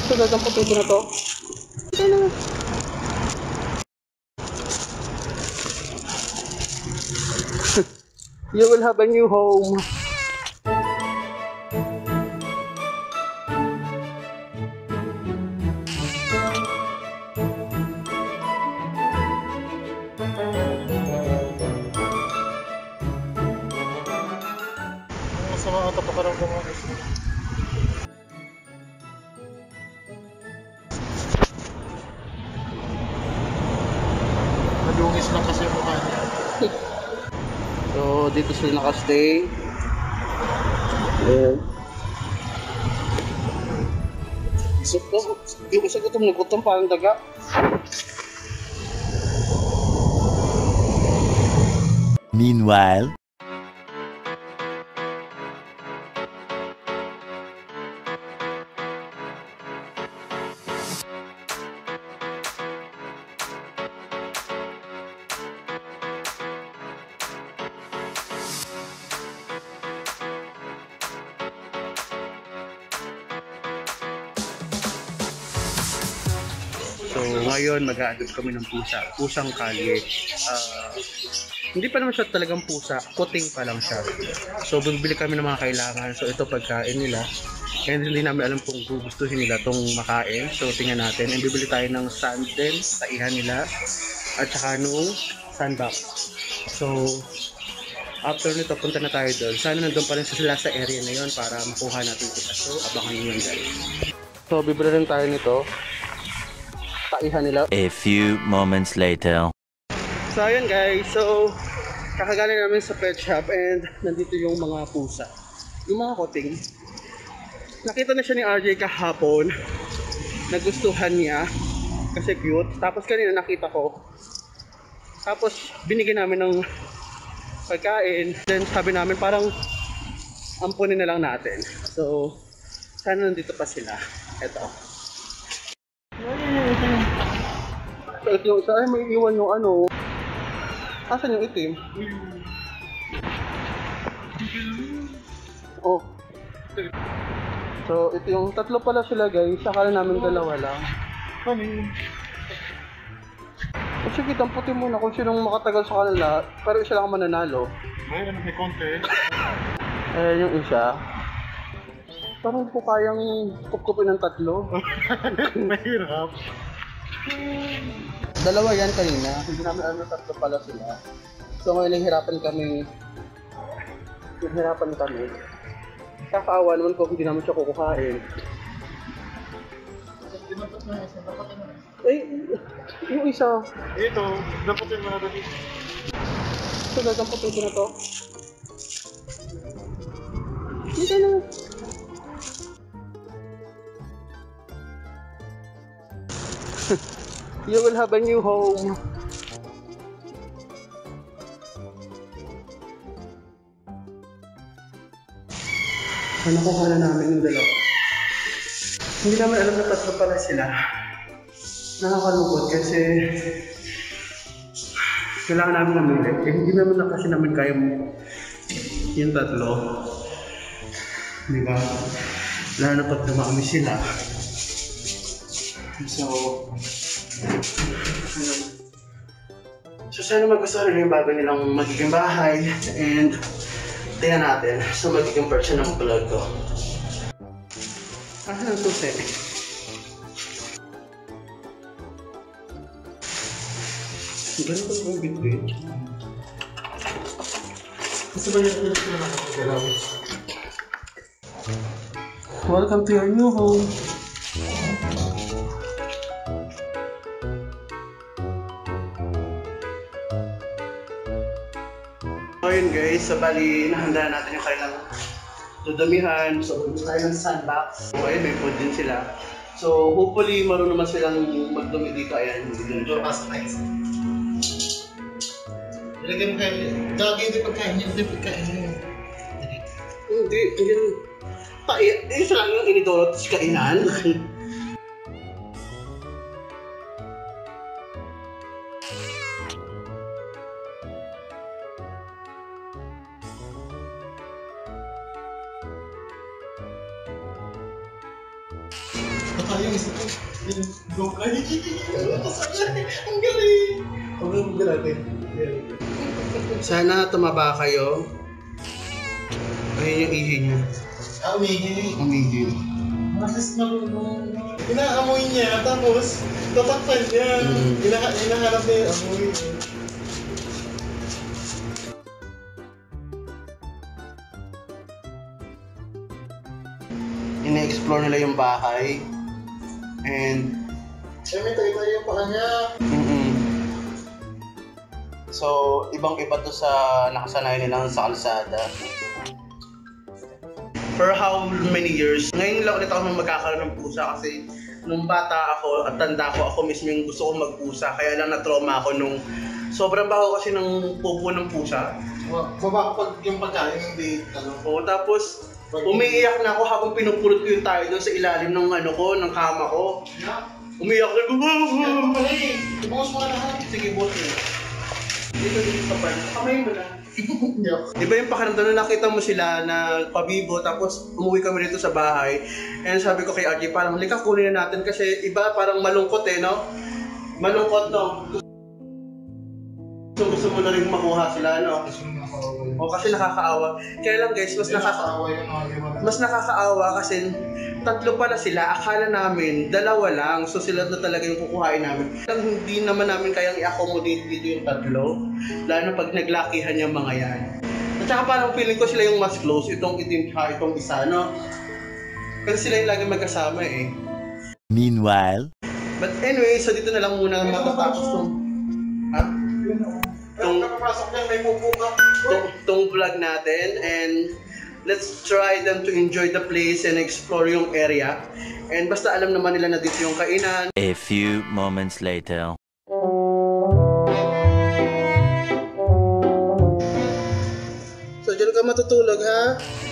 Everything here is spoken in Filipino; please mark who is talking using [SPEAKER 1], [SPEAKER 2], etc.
[SPEAKER 1] So, gagampatin ko na to. Ano? You will have a new home.
[SPEAKER 2] Masama ata pakaramdaman. Madungis lang kasi yung mukha niya.
[SPEAKER 1] So, dito sila nakastay. Ayan. Yung isa gutom parang daga.
[SPEAKER 3] Meanwhile,
[SPEAKER 1] So, ngayon mag-a-adopt kami ng pusang kalye. Hindi pa naman siya talagang pusa, kuting pa lang siya. So, bibili kami ng mga kailangan. So, ito pagkain nila. And hindi namin alam kung gugustuhin nila itong makain. So, tingnan natin. And bibili tayo ng sand din, taihan nila. At saka nung sandbox. So, after nito, punta na tayo doon. Sana nandun pa rin sila sa area na yon para makuha natin sila. So, abangan nyo yun guys. So, bibili rin tayo nito. Taihan nila.
[SPEAKER 3] a few moments later.
[SPEAKER 1] So ayun guys, so kakagaling namin sa pet shop and nandito yung mga pusa. Yung mga kuting. Nakita na siya ni RJ kahapon. Nagustuhan niya kasi cute. Tapos kanina nakita ko. Tapos binigyan namin ng pagkain. Then sabi namin parang ampunin na lang natin. So sana nandito pa sila. Eto. So ito yung isa, ay may iwan yung ano. Asan yung itim? Oh. So ito yung tatlo pala sila guys. Akala namin dalawa lang. O sige, tamputin muna kung sinong makatagal sa kanila. Pero isa lang mananalo.
[SPEAKER 2] May konti.
[SPEAKER 1] Ayan yung isa. Parang po kayang kupkupin ng tatlo.
[SPEAKER 2] Mahirap.
[SPEAKER 1] Dalawa yan kanina. Hindi namin alam na tatlo pala sila. So ngayon nahihirapan kami. Kakaawa naman ko hindi namin siya kukuhain. Eh, yung isa.
[SPEAKER 2] Ito, dapatin mo na dali.
[SPEAKER 1] So gagampatin ko na to. Hindi na. You will have a new home. So nakuha na namin yung dalawa. Hindi namin alam na tatlo pala sila. Nakakalungkot kasi kailangan namin namili. Eh, hindi naman na kasi namin kaya yung tatlo. Diba? Lalo na pag dumami sila. So sana magustuhan nila yung bago nilang magiging bahay and tingnan natin sa magiging version ng vlog ko. Asan ang susi? Ganun ba yung bitbit?
[SPEAKER 2] Kasi ba yung na nakakagalaw?
[SPEAKER 1] Welcome to your new home. Ayun guys, so bali nahanda natin yung kailang dudumihan. So gusto tayo ng sandbox. So ayun, may food din sila. So hopefully marunong naman silang magdumi dito. Ayan, hindi din siya.
[SPEAKER 2] Ilagay mo kayo. Dagi hindi pagkain niya.
[SPEAKER 1] Hindi, yun. Isa lang yung inidorot sa kainan.
[SPEAKER 2] yung isa ko. Yung ay. Ang galing. Ang galing.
[SPEAKER 1] Sana tumaba kayo. Ayun yung ihi niya.
[SPEAKER 2] Umihi.
[SPEAKER 1] Umihi.
[SPEAKER 2] Masis marunong. Inaamoy niya, tapos tatakpan niya. Hinahanap niya yung amoy niya.
[SPEAKER 1] Ina-explore nila yung bahay. And
[SPEAKER 2] May tayo yung paka niya.
[SPEAKER 1] so, ibang-iba to sa nakasanayan nilang sa kalsada. For how many years? Ngayon lang ulit ako magkakaroon ng pusa kasi nung bata ako at tanda ko, ako mismo yung gusto kong magpusa. Kaya lang na-trauma ako nung sobrang baho kasi ng pupo ng pusa.
[SPEAKER 2] Baba pag yung pagkain hindi
[SPEAKER 1] Oo, tapos umiiyak na ako habang pinupulot ko yung tayo doon sa ilalim ng ng kama ko. Umiiyak na ako.
[SPEAKER 2] Ibukos mo na lahat.
[SPEAKER 1] Sige, boss mo. Dito sa pan. Kamay mo na. Di ba yung pakiramdam na nakita mo sila na pabibo tapos umuwi kami dito sa bahay and sabi ko kay RJ parang lika kunin na natin kasi iba parang malungkot no? Malungkot no? Gusto mo na rin makuha sila no? O kasi nakakaawa. Kaya lang guys, mas nakakaawa kasi tatlo pala sila. Akala namin dalawa lang. So sila na talaga yung kukuhain namin. Hindi naman namin kayang i-accommodate dito yung tatlo. Lalo pag naglakihan yung mga yan. At saka parang feeling ko sila yung mas close. Itong itim ha, itong isa no. Kasi sila yung lagi magkasama eh.
[SPEAKER 3] Meanwhile.
[SPEAKER 1] But anyway, so dito na lang muna matatapos tong tong vlog natin and let's try them to enjoy the place and explore yung area and basta alam naman nila na dito yung kainan.
[SPEAKER 3] A few moments later.
[SPEAKER 1] So dyan ka matutulog ha?